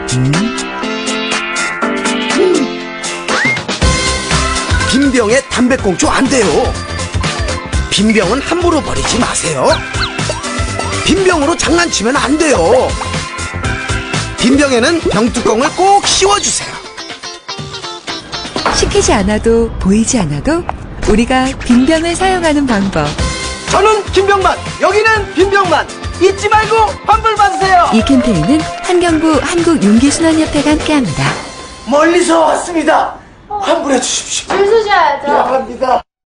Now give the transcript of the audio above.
빈병에 담배꽁초 안 돼요. 빈병은 함부로 버리지 마세요. 빈병으로 장난치면 안 돼요. 빈병에는 병뚜껑을 꼭 씌워주세요. 시키지 않아도 보이지 않아도 우리가 빈병을 사용하는 방법. 저는 빈병만, 여기는 빈병만. 잊지 말고 환불 받으세요. 이 캠페인은 환경부 한국용기순환협회가 함께합니다. 멀리서 왔습니다. 환불해 주십시오. 줄 서셔야죠. 미안합니다.